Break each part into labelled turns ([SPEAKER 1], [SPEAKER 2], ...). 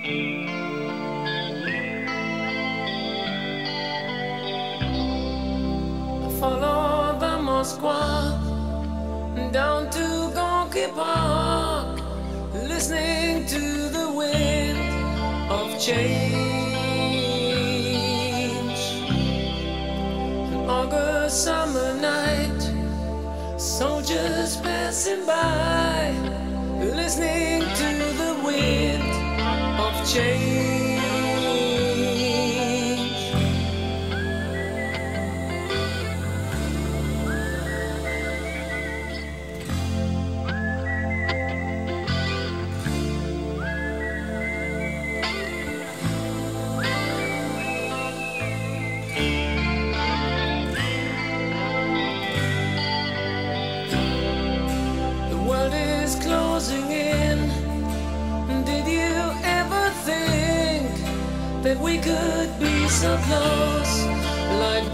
[SPEAKER 1] Follow the Moskva down to Gorky Park, listening to the wind of change. An August summer night, soldiers passing by, listening to the wind of change. Closing in. Did you ever think that we could be so close, like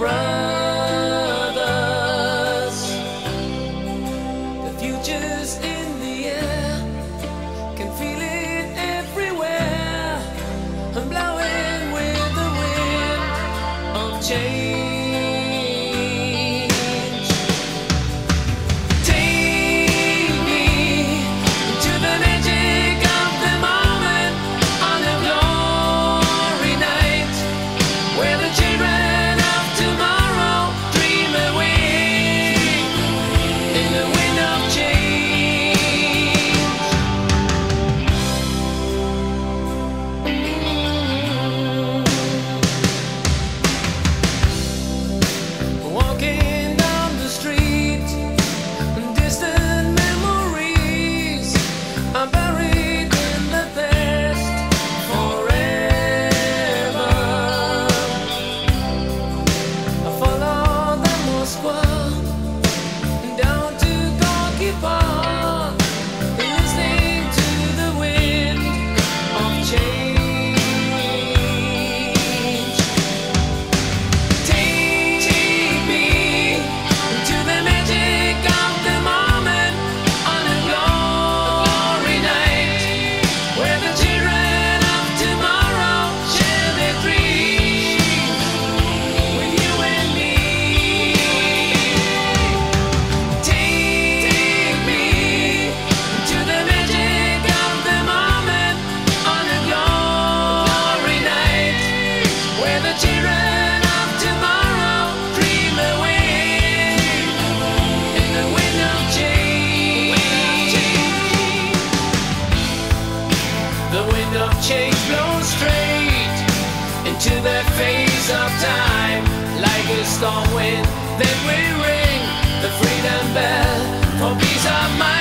[SPEAKER 1] brothers? The future's in the air, can feel it everywhere. I'm blowing with the wind of change. Change blows straight into that phase of time, like a storm wind. Then we ring the freedom bell for peace of mind.